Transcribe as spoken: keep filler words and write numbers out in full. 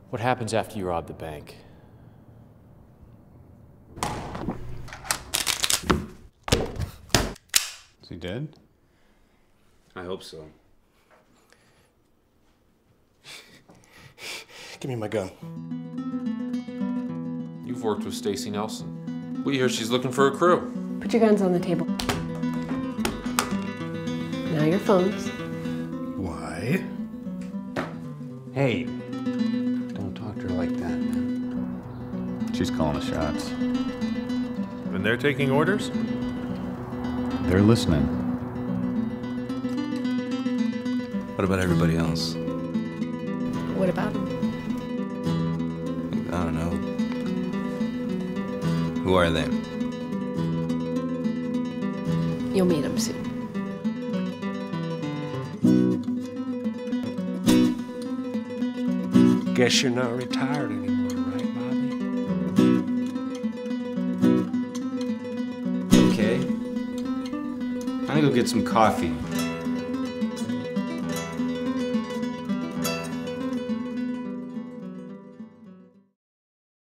What happens after you rob the bank? Is he dead? I hope so. Give me my gun. You've worked with Stacy Nelson. We hear she's looking for a crew. Put your guns on the table. Now your phones. Why? Hey, don't talk to her like that, man. She's calling the shots. And they're taking orders? They're listening. What about everybody else? What about them? I don't know. Who are they? You'll meet them soon. Guess you're not retired anymore, right, Bobby? Okay. I'm gonna go get some coffee.